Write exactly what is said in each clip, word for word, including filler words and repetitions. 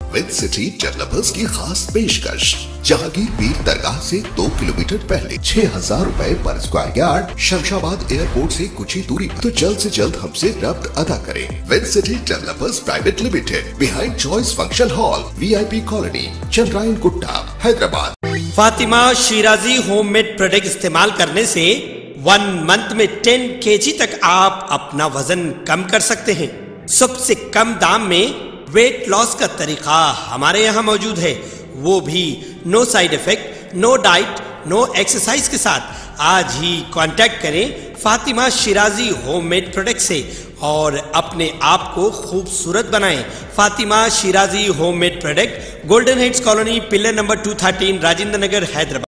With city developers की खास पेशकश। जहांगीर पीर दरगाह से दो किलोमीटर पहले छह हजार रूपए पर स्क्वायर यार्ड, शमशाबाद एयरपोर्ट से कुछ ही दूरी पर। तो जल्द से जल्द हमसे रब्त अदा करें। विद city developers private limited, behind choice function hall, VIP colony, Chandrayan Gutta, Hyderabad. Fatima Shirazi homemade product इस्तेमाल करने से वन मंथ में टेन केजी तक आप अपना वजन कम कर सकते हैं। सबसे कम दाम में वेट लॉस का तरीका हमारे यहाँ मौजूद है, वो भी no side effect, no diet, no exercise के साथ। आज ही कांटेक्ट करें फातिमा शिराजी होममेड प्रोडक्ट से और अपने आप को खूबसूरत बनाएं। Fatima Shirazi homemade product, golden heads colony, pillar number two thirteen, Rajendra Nagar, Hyderabad.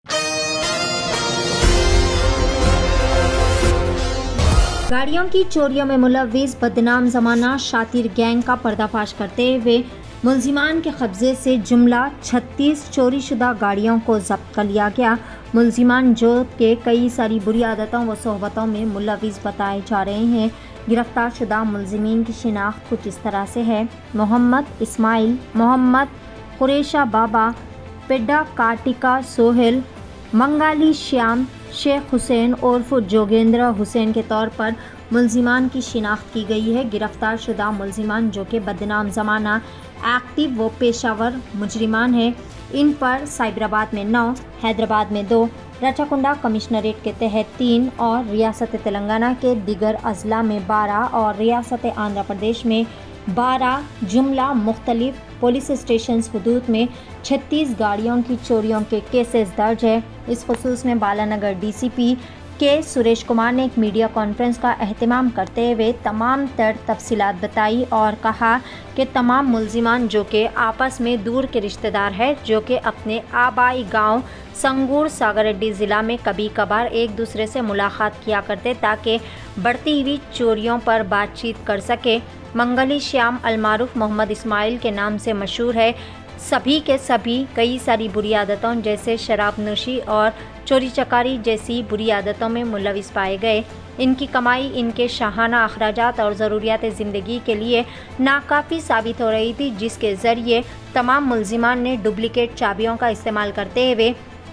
गाड़ियों की चोरियों में मुलव्विस बदनाम जमाना शातिर गैंग का पर्दाफाश करते हुए मुलजिमान के कब्जे से जुमला छत्तीस चोरीशुदा गाड़ियों को जब्त कर लिया गया। मुलजिमान जो के कई सारी बुरी आदतों व सोहबतों में मुलव्विस बताए जा रहे हैं। गिरफ्तार शुदा मुलजिमीन की शिनाख्त कुछ इस तरह से है। मोहम्मद इस्माइल, मोहम्मद कुरेशा बाबा, पेड्डा कार्टिका सोहेल, मंगाली श्याम, शेख हुसैन उर्फ जोगेंद्र हुसैन के तौर पर मुलजिमान की शिनाख्त की गई है। गिरफ्तार शुदा मुलजिमान जो कि बदनाम ज़माना एक्टिव व पेशावर मुजरिमान है। इन पर साइबराबाद में नौ, हैदराबाद में दो, रचाकुंडा कमिश्नरेट के तहत तीन और रियासत तेलंगाना के दिगर अजला में बारह और रियासत आंध्र प्रदेश में बारह जुमला मुख्तलिफ पुलिस स्टेशन हदूद में छत्तीस गाड़ियों की चोरियों के केसेस दर्ज है। इस खुसूस में बालानगर डीसीपी के सुरेश कुमार ने एक मीडिया कॉन्फ्रेंस का एहतमाम करते हुए तमाम तर तफसीलात बताई और कहा कि तमाम मुलजिमान जो कि आपस में दूर के रिश्तेदार हैं, जो कि अपने आबाई गांव संगूर सागररेड्डी ज़िला में कभी कभार एक दूसरे से मुलाकात किया करते ताकि बढ़ती हुई चोरियों पर बातचीत कर सके। मंगली श्याम अलमारूफ मोहम्मद इस्माइल के नाम से मशहूर है। सभी के सभी कई सारी बुरी आदतों जैसे शराब नोशी और चोरी चकारी जैसी बुरी आदतों में मुलविस पाए गए। इनकी कमाई इनके शाहाना अखराजात और ज़रूरियात ज़िंदगी के लिए नाकाफ़ी साबित हो रही थी, जिसके ज़रिए तमाम मुलजिमान ने डुप्लिकेट चाबियों का इस्तेमाल करते हुए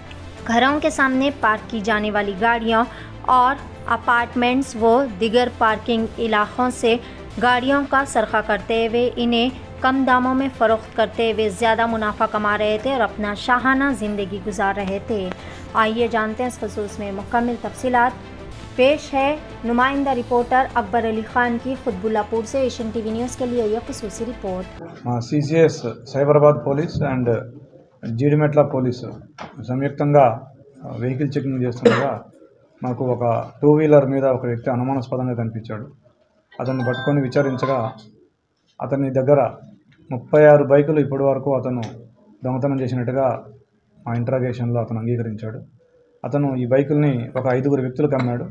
घरों के सामने पार्क की जाने वाली गाड़ियों और अपार्टमेंट्स व दिगर पार्किंग इलाक़ों से गाड़ियों का सरखा करते हुए इन्हें कम दामों में फ़रोख्त करते हुए ज़्यादा मुनाफा कमा रहे थे और अपना शाहाना ज़िंदगी गुजार रहे थे। आइए जानते हैं इस खसूस में मुकम्मल तफसीलात। पेश है नुमाइंदा रिपोर्टर अकबर अली ख़ान की खुतबुल्लापुर से एशियन टीवी न्यूज़ के लिए यह खसूसी report. CCS Cyberabad police and Jeedimetla police సంయుక్తంగా వెహికల్ చెకింగ్ చేస్తుండగా మాకు ఒక టూ వీలర్ మీద ఒక వ్యక్తి అనుమానాస్పదంగా కనిపించాడు. అతన్ని పట్టుకొని విచారించగా అతని దగ్గర ముప్పై ఆరు బైకులు ఇప్పటి వరకు అతను దొంగతనం చేసినట్టుగా మా ఇంట్రాగేషన్లో అతను అంగీకరించాడు. అతను ఈ బైకుల్ని ఒక ఐదుగురు వ్యక్తులకు అమ్మాడు.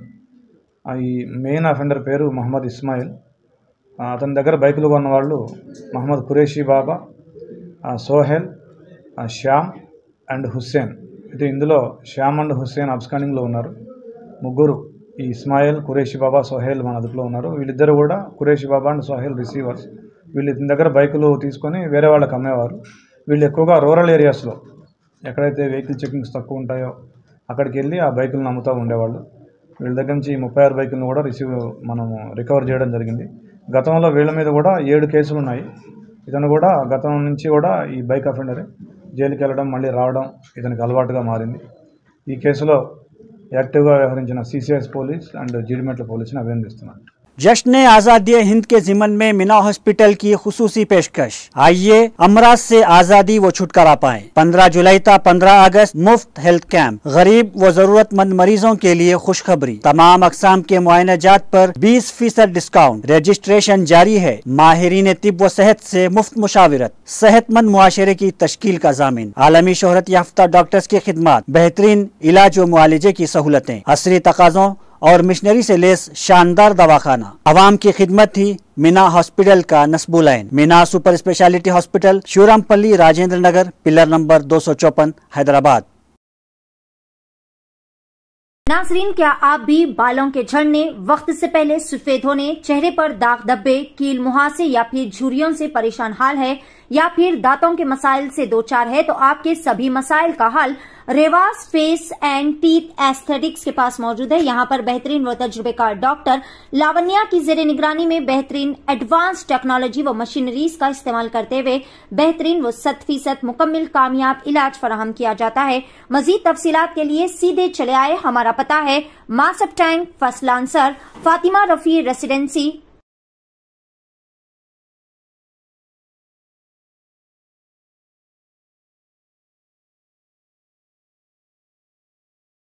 ఈ మెయిన్ అఫెండర్ పేరు మొహమ్మద్ ఇస్మాయిల్. అతని దగ్గర బైకులు కొన్న వాళ్ళు మహమ్మద్ ఖురేషీ బాబా, సోహెల్, శ్యామ్ అండ్ హుస్సేన్. అయితే ఇందులో శ్యామ్ అండ్ హుస్సేన్ అబ్స్కాండింగ్లో ఉన్నారు. ముగ్గురు ఈ ఇస్మాయిల్, ఖురేషీ బాబా, సోహెల్ మన అదుపులో ఉన్నారు. వీళ్ళిద్దరు కూడా ఖురేషీ బాబా అండ్ సోహెల్ రిసీవర్స్. వీళ్ళ దగ్గర బైకులు తీసుకొని వేరే వాళ్ళకి అమ్మేవారు. వీళ్ళు ఎక్కువగా రూరల్ ఏరియాస్లో ఎక్కడైతే వెహికల్ చెకింగ్స్ తక్కువ ఉంటాయో అక్కడికి వెళ్ళి ఆ బైకులను అమ్ముతూ ఉండేవాళ్ళు. వీళ్ళ దగ్గర నుంచి ముప్పై ఆరు బైకులను కూడా రిసీవ్ మనము రికవర్ చేయడం జరిగింది. గతంలో వీళ్ళ మీద కూడా ఏడు కేసులు ఉన్నాయి. ఇతను కూడా గతం నుంచి కూడా ఈ బైక్ అఫెండరే. జైలుకి వెళ్ళడం మళ్ళీ రావడం ఇతనికి అలవాటుగా మారింది. ఈ కేసులో యాక్టివ్గా వ్యవహరించిన सीसीएस పోలీస్ అండ్ జీడిమెట్ల పోలీసుని అభినందిస్తున్నాను. जश्न आज़ादी हिंद के ज़िमन में मीना हॉस्पिटल की खुसूसी पेशकश। आइए अमराज से आज़ादी व छुटकारा पाएं। पंद्रह जुलाई तक पंद्रह अगस्त मुफ्त हेल्थ कैंप। गरीब व जरूरतमंद मरीजों के लिए खुशखबरी। तमाम अकसाम के मुआयना जात पर बीस फीसद डिस्काउंट। रजिस्ट्रेशन जारी है। माहिरीन तिब व सेहत से मुफ्त मुशावरत। सेहतमंद मुआशरे की तश्कील का जामिन। आलमी शोहरत याफ्ता डॉक्टर्स की खिदमत। बेहतरीन इलाज व मुआलजे की सहूलतें। असरी तकाज़ों और मिशनरी से लेस शानदार दवाखाना। आवाम की खिदमत थी मीना हॉस्पिटल का नस्बुलैन। Meena super speciality hospital, Shivarampalli, Rajendra Nagar, pillar number दो सौ चौपन, हैदराबाद। नाजरीन, क्या आप भी बालों के झड़ने, वक्त से पहले सफेद होने, चेहरे पर दाग धब्बे, कील मुहासे या फिर झुर्रियों से परेशान हाल है? या फिर दांतों के मसाइल से दो चार है तो आपके सभी मसाइल का हल Revas face and teeth aesthetics के पास मौजूद है। यहाँ पर बेहतरीन व तजुर्बेकार डॉक्टर लावण्या की जेर निगरानी में बेहतरीन एडवांस टेक्नोलॉजी व मशीनरीज का इस्तेमाल करते हुए बेहतरीन व शत फीसद मुकम्मल कामयाब इलाज फराहम किया जाता है। मजीद तफसीलात के लिए सीधे चले आए। हमारा पता है Masab tank, first lancer, Fatima Rafi residency,